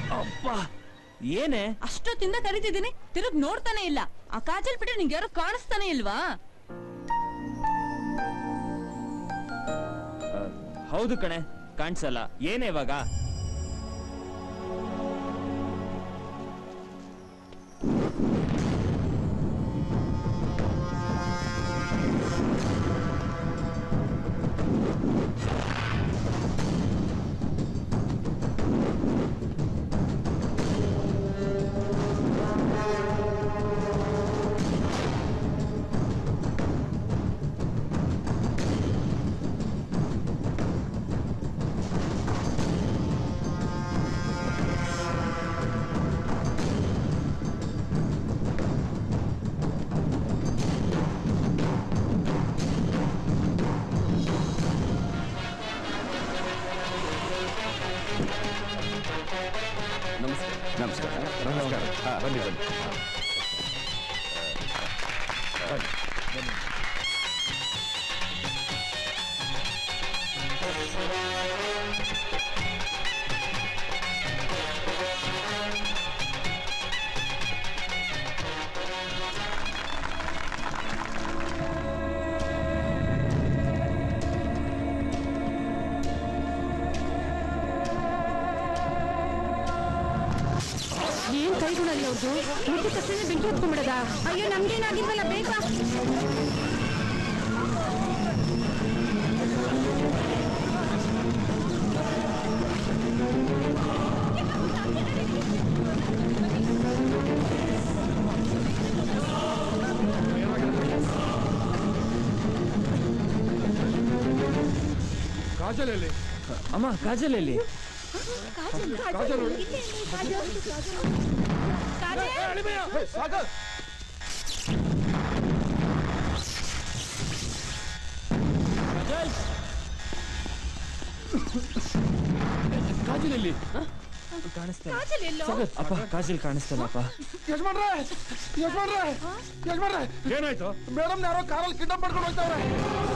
ಅಪ್ಪ ಏನೇ ಅಷ್ಟೊತ್ತಿಂದ ಕರಿತಿದ್ದೀನಿ, ತಿರುಗ್ ನೋಡ್ತಾನೆ ಇಲ್ಲ. ಆ ಕಾಜಲ್ ಬಿಟ್ರೆ ನಿಂಗೆ ಯಾರು ಕಾಣಿಸ್ತಾನೆ ಇಲ್ವಾ? ಹೌದು ಕಣೆ, ಕಾಣಿಸಲ್ಲ. ಏನೇ ಇವಾಗ? ಬೆಂಕಿ ಹತ್ಕೊಂಡ್ಬಿಡದ? ಅಯ್ಯೋ, ನಮ್ಗೇನಾಗಿಲ್ವಲ್ಲ, ಬೇಗ. ಕಾಜಲ್ ಎಲ್ಲಿ? ಅಮ್ಮ, ಕಾಜಲ್ ಎಲ್ಲಿ? ಕಾಜಲಲ್ಲಿ ಅಪ್ಪ, ಕಾಜಲ್ ಕಾಣಿಸ್ತಲ್ಲಪ್ಪ. ಯಜಮಾನ್ರೆ, ಏನಾಯ್ತು? ಮೇಡಮ್ ಯಾರೋ ಕಾರಲ್ಲಿ ಕಿಡ್ನಾಪ್ ಮಾಡ್ಕೊಂಡು ಹೋಗ್ತಾವ್ರೆ.